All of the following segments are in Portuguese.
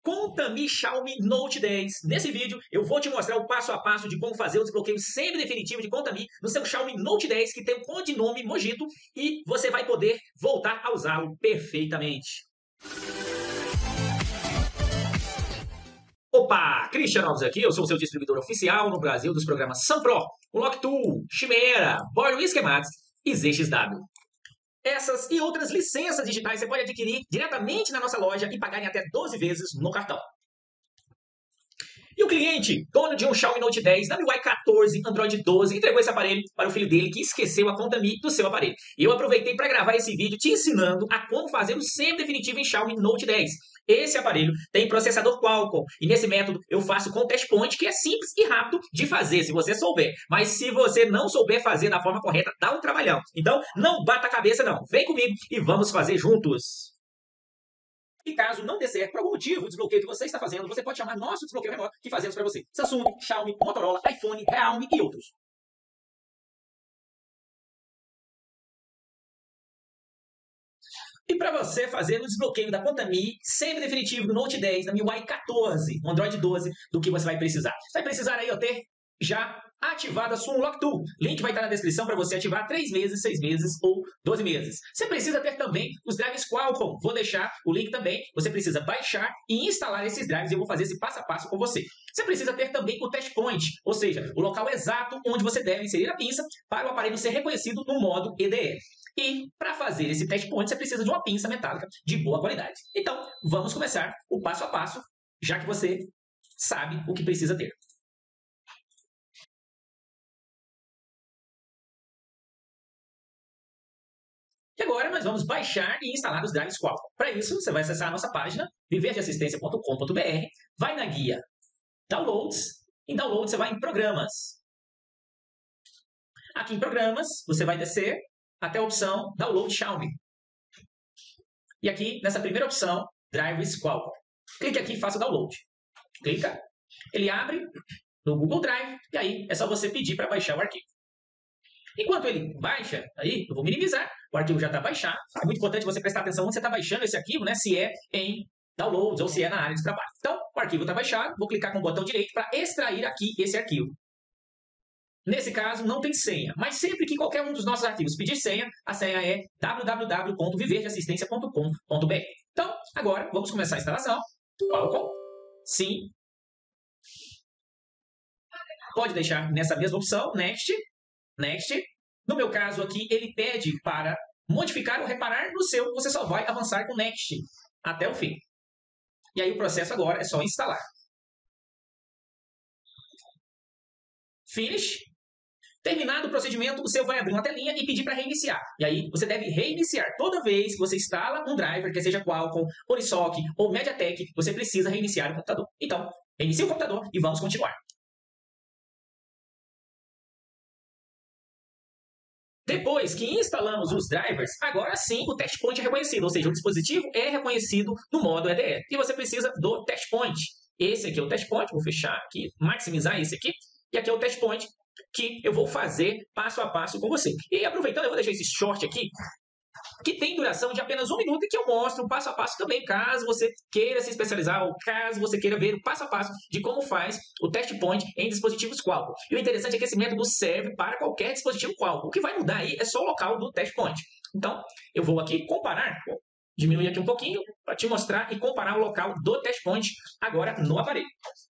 Contami Xiaomi Note 10. Nesse vídeo eu vou te mostrar o passo a passo de como fazer o desbloqueio semi-definitivo de Contami no seu Xiaomi Note 10, que tem o codinome Mojito, e você vai poder voltar a usá-lo perfeitamente. Opa, Cristian Alves aqui, eu sou o seu distribuidor oficial no Brasil dos programas Sunpro, Locktool, Chimera, Born Schematics e ZXW. Essas e outras licenças digitais você pode adquirir diretamente na nossa loja e pagar em até 12 vezes no cartão. E o cliente, dono de um Xiaomi Note 10 da MIUI 14, Android 12, entregou esse aparelho para o filho dele que esqueceu a Contami do seu aparelho. E eu aproveitei para gravar esse vídeo te ensinando a como fazer o semi-definitivo em Xiaomi Note 10. Esse aparelho tem processador Qualcomm e nesse método eu faço com test point, que é simples e rápido de fazer se você souber. Mas se você não souber fazer da forma correta, dá um trabalhão. Então não bata a cabeça não, vem comigo e vamos fazer juntos. E caso não dê certo por algum motivo o desbloqueio que você está fazendo, você pode chamar nosso desbloqueio remoto que fazemos para você. Samsung, Xiaomi, Motorola, iPhone, Realme e outros. E para você fazer o desbloqueio da Contami semi-definitivo do Note 10, da MIUI 14, Android 12, do que você vai precisar? Você vai precisar aí ter já ativada a sua Locktool. Link vai estar na descrição para você ativar 3 meses, 6 meses ou 12 meses. Você precisa ter também os drives Qualcomm. Vou deixar o link também. Você precisa baixar e instalar esses drives e eu vou fazer esse passo a passo com você. Você precisa ter também o test point, ou seja, o local exato onde você deve inserir a pinça para o aparelho ser reconhecido no modo EDR. E para fazer esse test point, você precisa de uma pinça metálica de boa qualidade. Então, vamos começar o passo a passo, já que você sabe o que precisa ter. E agora nós vamos baixar e instalar os drives Qualcomm. Para isso, você vai acessar a nossa página, viverdeassistencia.com.br, vai na guia Downloads, em Downloads você vai em Programas. Aqui em Programas, você vai descer até a opção Download Xiaomi. E aqui, nessa primeira opção, Drives Qualcomm. Clique aqui e faça o download. Clica, ele abre no Google Drive, e aí é só você pedir para baixar o arquivo. Enquanto ele baixa, aí eu vou minimizar, o arquivo já está baixado. É muito importante você prestar atenção onde você está baixando esse arquivo, né? Se é em Downloads ou se é na área de trabalho. Então, o arquivo está baixado, vou clicar com o botão direito para extrair aqui esse arquivo. Nesse caso, não tem senha, mas sempre que qualquer um dos nossos arquivos pedir senha, a senha é www.viverdeassistencia.com.br. Então, agora, vamos começar a instalação. Qualcomm, sim. Pode deixar nessa mesma opção, Next. Next. No meu caso aqui, ele pede para modificar ou reparar no seu, você só vai avançar com Next até o fim. E aí o processo agora é só instalar. Finish. Terminado o procedimento, o seu vai abrir uma telinha e pedir para reiniciar. E aí você deve reiniciar. Toda vez que você instala um driver, quer seja Qualcomm, Unisoc ou MediaTek, você precisa reiniciar o computador. Então, reinicie o computador e vamos continuar. Depois que instalamos os drivers, agora sim o test point é reconhecido, ou seja, o dispositivo é reconhecido no modo EDR. E você precisa do test point. Esse aqui é o test point, vou fechar aqui, maximizar esse aqui. E aqui é o test point que eu vou fazer passo a passo com você. E aproveitando, eu vou deixar esse short aqui, que tem duração de apenas 1 minuto e que eu mostro passo a passo também, caso você queira se especializar ou caso você queira ver o passo a passo de como faz o test point em dispositivos Qualcomm. E o interessante é que esse método serve para qualquer dispositivo Qualcomm. O que vai mudar aí é só o local do test point. Então, eu vou aqui comparar, vou diminuir aqui um pouquinho para te mostrar e comparar o local do test point agora no aparelho.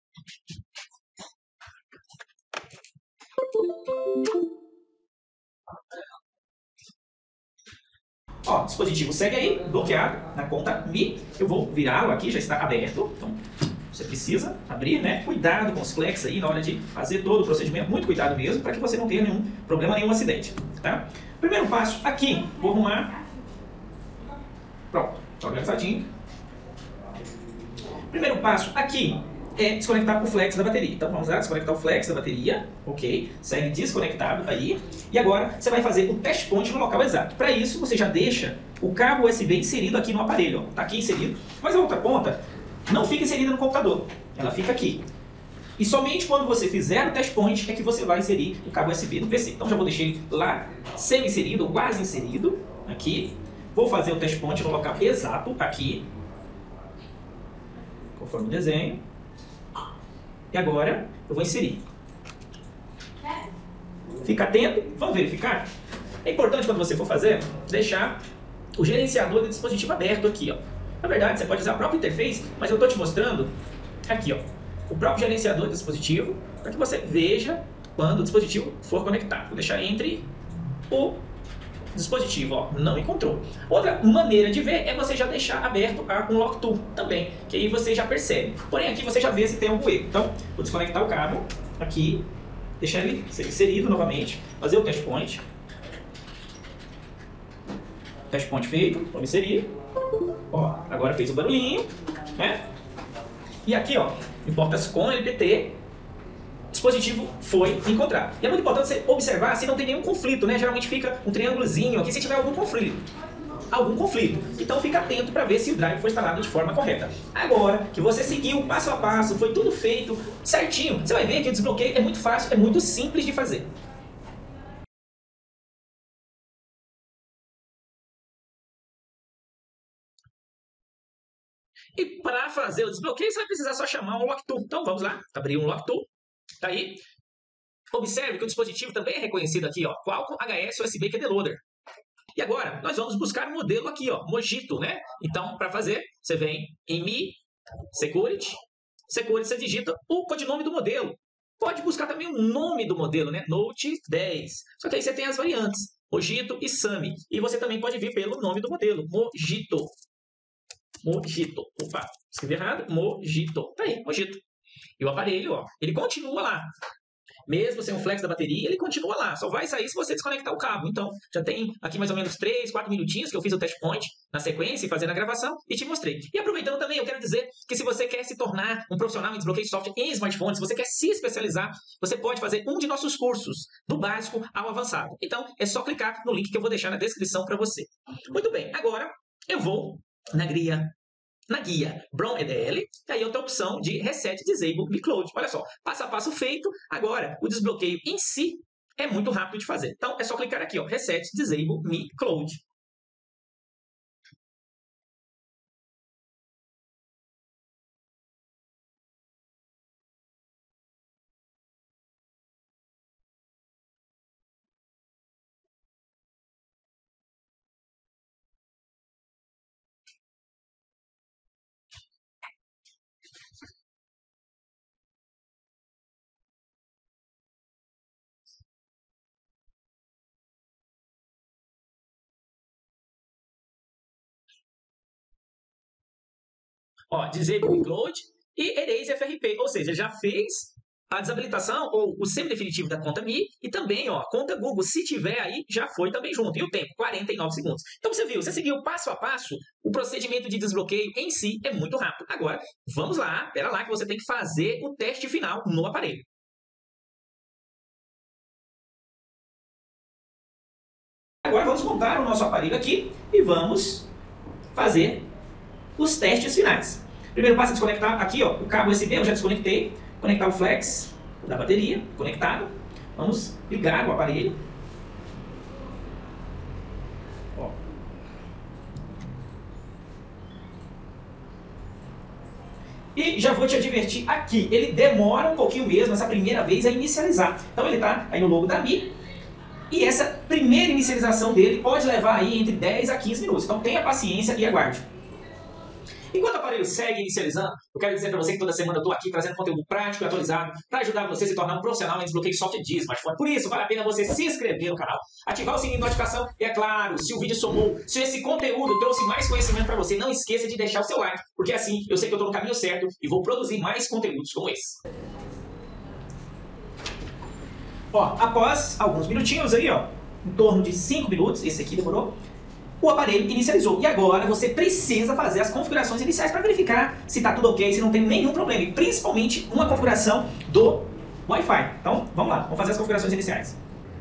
Ó, o dispositivo segue aí, bloqueado na Contami. Eu vou virá-lo aqui, já está aberto. Então, você precisa abrir, né? Cuidado com os flex aí na hora de fazer todo o procedimento. Muito cuidado mesmo, para que você não tenha nenhum problema, nenhum acidente, tá? Primeiro passo aqui, vou arrumar. Pronto, tá organizadinho. Primeiro passo aqui é desconectar o flex da bateria. Então vamos lá, desconectar o flex da bateria, ok? Segue desconectado aí. E agora você vai fazer o test point no local exato. Para isso você já deixa o cabo USB inserido aqui no aparelho, ó. Tá aqui inserido, mas a outra ponta não fica inserida no computador, ela fica aqui. E somente quando você fizer o test point é que você vai inserir o cabo USB no PC. Então já vou deixar ele lá semi-inserido, ou quase inserido, aqui. Vou fazer o test point no local exato, aqui. conforme o desenho. E agora eu vou inserir. Fica atento, vamos verificar. É importante quando você for fazer, deixar o gerenciador do dispositivo aberto aqui, ó. Na verdade, você pode usar a própria interface, mas eu estou te mostrando aqui, ó, o próprio gerenciador do dispositivo, para que você veja quando o dispositivo for conectado. Vou deixar entre o dispositivo, ó, não encontrou. Outra maneira de ver é você já deixar aberto com o Lock Tool também, que aí você já percebe. Porém, aqui você já vê se tem algum erro. Então, vou desconectar o cabo aqui, deixar ele ser inserido novamente, fazer o test point. Test point feito, vamos inserir. Ó, agora fez o barulhinho, né? E aqui, ó, importa-se com LPT, dispositivo foi encontrado. E é muito importante você observar se não tem nenhum conflito, né? Geralmente fica um triângulozinho aqui se tiver algum conflito. Então fica atento para ver se o drive foi instalado de forma correta. Agora que você seguiu passo a passo, foi tudo feito certinho, você vai ver que o desbloqueio é muito fácil, é muito simples de fazer. E para fazer o desbloqueio, você vai precisar só chamar um Lock Tool. Então vamos lá, abrir um Lock Tool. Tá aí. Observe que o dispositivo também é reconhecido aqui, ó, Qualcomm HS USB QD Loader. E agora, nós vamos buscar um modelo aqui, ó, Mojito, né? Então, para fazer, você vem em Mi, Security, você digita o codinome do modelo. Pode buscar também o nome do modelo, né? Note 10. Só que aí você tem as variantes, Mojito e Sami. E você também pode vir pelo nome do modelo, Mojito. Mojito. Opa, escrevi errado. Mojito. Tá aí, Mojito. E o aparelho, ó, ele continua lá. Mesmo sem o flex da bateria, ele continua lá. Só vai sair se você desconectar o cabo. Então, já tem aqui mais ou menos 3, 4 minutinhos que eu fiz o test point na sequência, fazendo a gravação e te mostrei. E aproveitando também, eu quero dizer que se você quer se tornar um profissional em desbloqueio de software em smartphones, se você quer se especializar, você pode fazer um de nossos cursos, do básico ao avançado. Então, é só clicar no link que eu vou deixar na descrição para você. Muito bem, agora eu vou na guia Brown EDL, e aí outra opção de Reset Disable Me Cloud. Olha só, passo a passo feito. Agora, o desbloqueio em si é muito rápido de fazer. Então, é só clicar aqui, ó, Reset Disable Me Cloud. Ó, Disable Me Cloud e Erase FRP, ou seja, já fez a desabilitação ou o semi-definitivo da conta Mi e também, ó, conta Google, se tiver aí, já foi também junto. E o tempo, 49 segundos. Então você viu, você seguiu passo a passo, o procedimento de desbloqueio em si é muito rápido. Agora, vamos lá, pera lá que você tem que fazer o teste final no aparelho. Agora vamos montar o nosso aparelho aqui e vamos fazer os testes finais. Primeiro passo é desconectar aqui, ó, o cabo USB, eu já desconectei. Conectar o flex da bateria, conectado. Vamos ligar o aparelho. Ó. E já vou te advertir aqui, ele demora um pouquinho mesmo, essa primeira vez, a inicializar. Então ele está aí no logo da Mi. E essa primeira inicialização dele pode levar aí entre 10 a 15 minutos. Então tenha paciência e aguarde. Enquanto o aparelho segue inicializando, eu quero dizer para você que toda semana eu estou aqui trazendo conteúdo prático e atualizado para ajudar você a se tornar um profissional em desbloqueio de software de smartphone. Por isso, vale a pena você se inscrever no canal, ativar o sininho de notificação e, é claro, se o vídeo somou, se esse conteúdo trouxe mais conhecimento para você, não esqueça de deixar o seu like, porque assim eu sei que eu estou no caminho certo e vou produzir mais conteúdos como esse. Ó, após alguns minutinhos aí, ó, em torno de 5 minutos, esse aqui demorou, o aparelho inicializou. E agora você precisa fazer as configurações iniciais para verificar se está tudo ok, se não tem nenhum problema. E principalmente uma configuração do Wi-Fi. Então, vamos lá, vamos fazer as configurações iniciais.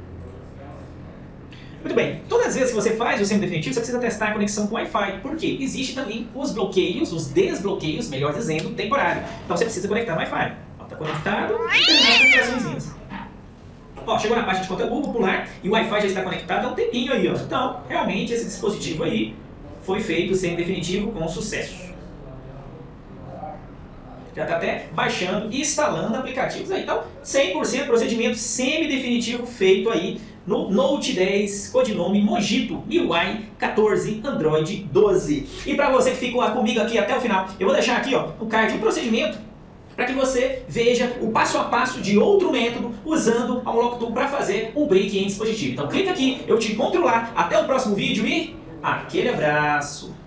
Muito bem, todas as vezes que você faz o semi-definitivo, você precisa testar a conexão com Wi-Fi. Por quê? Existe também os bloqueios, os desbloqueios, melhor dizendo, temporário. Então você precisa conectar no Wi-Fi. Está conectado e terminar as configurações. Ó, chegou na parte de conta Google, popular, e o Wi-Fi já está conectado há um tempinho aí, ó. Então, realmente, esse dispositivo aí foi feito sem definitivo com sucesso. já está até baixando e instalando aplicativos aí. Então, 100% procedimento semi-definitivo feito aí no Note 10, codinome Mojito, MIUI 14, Android 12. E para você que ficou comigo aqui até o final, eu vou deixar aqui no card um procedimento para que você veja o passo a passo de outro método usando a Unlock Tool para fazer um break em dispositivo. Então clica aqui, eu te encontro lá. Até o próximo vídeo e aquele abraço!